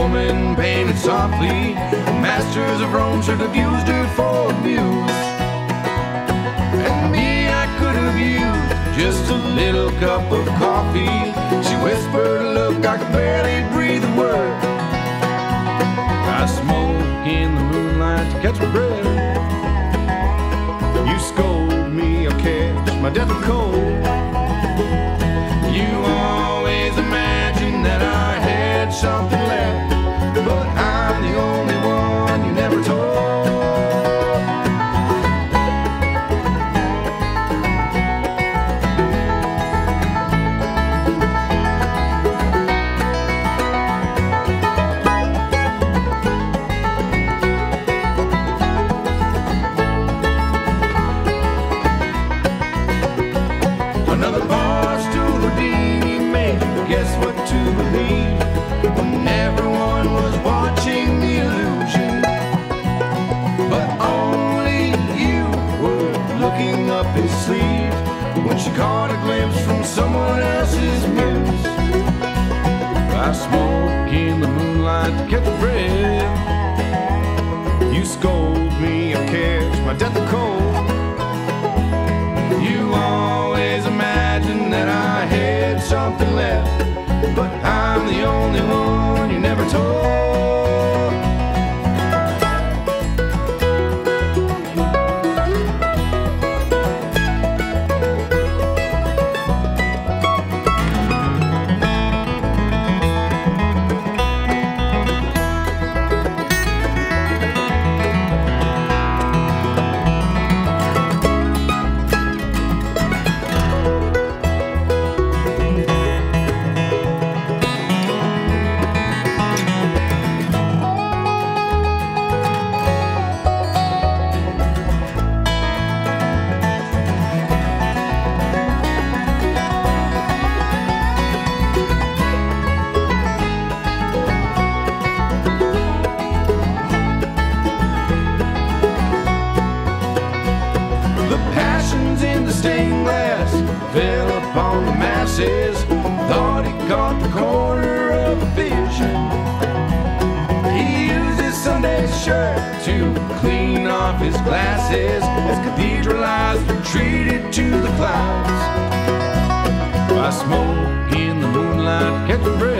woman painted softly. Masters of Rome should have used her for a muse. And me, I could have used just a little cup of coffee. She whispered a look, I could barely breathe a word. I smoke in the moonlight to catch my breath. You scold me, I'll catch my death of cold. You always imagine that I had something left, but I'm the only one you never told. Another bar stool redeem made you guess what to believe when everyone was watching the illusion, but only you were looking up his sleeve when she caught a glimpse from someone else's muse. I smoke in the moonlight to catch a breath. You scold me, I'll catch my death of cold. You always imagine that I had something left, but I'm the only one you never told. Fell upon the masses, thought he caught the corner of a vision. He used his Sunday shirt to clean off his glasses as Cathedral Eyes retreated to the clouds. I smoke in the moonlight, catch a breath.